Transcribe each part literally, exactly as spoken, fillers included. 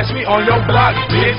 catch me on your block, bitch.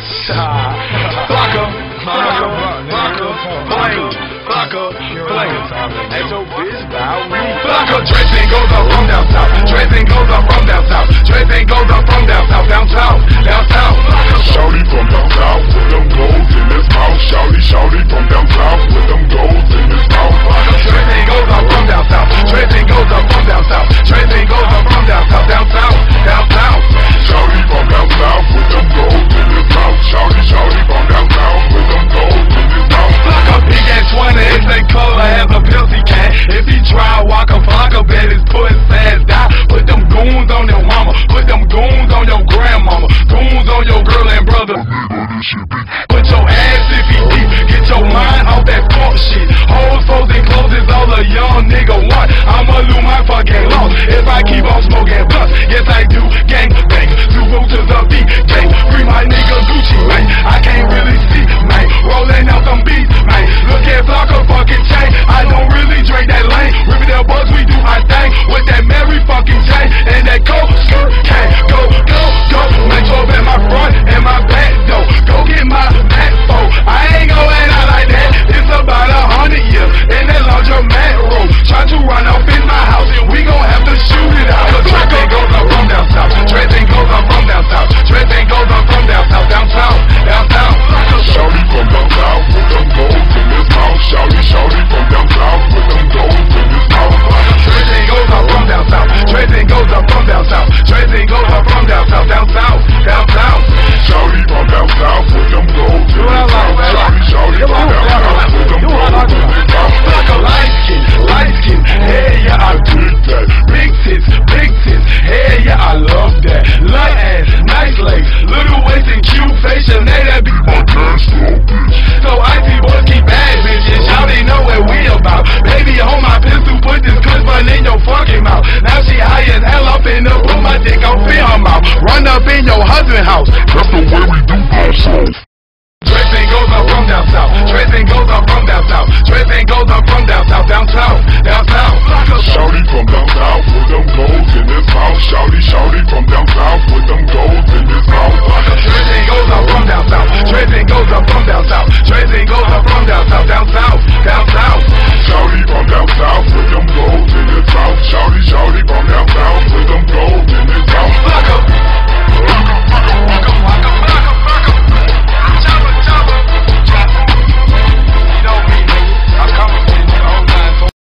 Blocker, blocker, blocker, flame, blocker, flame. Ain't your bitch about me. Blocker, Dresden goes up from down south. Dresden goes up from down south. Dresden goes up from down south. Down south, down south. Shawty from down south with them golds in his mouth. Shawty, shawty from down south with them golds in his mouth. Dresden goes up from down south. Dresden goes up from down south. Dresden goes up from down south. Down south, down south. Shawty from down south with them golds in his mouth. Shawty, shawty from down south with them golds in his mouth. Block a big ass twenty, it's a color as a Pepsi can. If he try walk a flock, a bet his puss ass die. Put them goons on your mama. Put them goons on your grandmama. Goons on your girl and brother. Put your ass if he deep. Get your mind off that fuck shit. Hoes, foes, and clothes is all a young nigga want. I'ma lose my fucking loss if I keep on smoking blunts. Yes, I do. Gang bang. Two boots to the beat. Gang. Free my nigga Gucci, man. I can't really see, man. Rolling out them beats, man. Look at Block a fucking chain. I don't really drink that lane. Ripping that buzz, we do our thing. With that Mary fucking chain. And that coke skirt can go, go, go. Make sure at my front and my back though. Go get my back phone. I ain't going out like that. It's about a hundred years in that laundromat room. Try to run off in my house. We gon' have to shoot it out. Dresden goes up from down south. Dresden goes up from down south. Dresden goes up from down south. Down south, down south. Shawty from down south with them golds in his mouth. Shawty, shawty from down south with them golds in his mouth. Dresden goes up from down south. Dresden goes up from down south. Dresden goes up from down south. Down south, down south. Shawty from down south with them golds in his mouth. Shawty, shawty from down south with them golds in his mouth. Like a light skin, light skin. Hey, yeah, I dig that. Big tits, big tits. Hey, yeah, I love that. Light ass, nice legs, little waist and cute face. Chanel, that be my cash flow, bitch. So icy boys keep bad bitches. Shawty know what we about. Baby, hold my pistol, put this clip in your fucking mouth. Now she high as hell up in the put my dick up in her mouth. Run up in your husband's house. That's the way we do ourselves. Dresden goes up from down south. Dresden goes up from down south. Dresden goes up from down south. Down south, down south.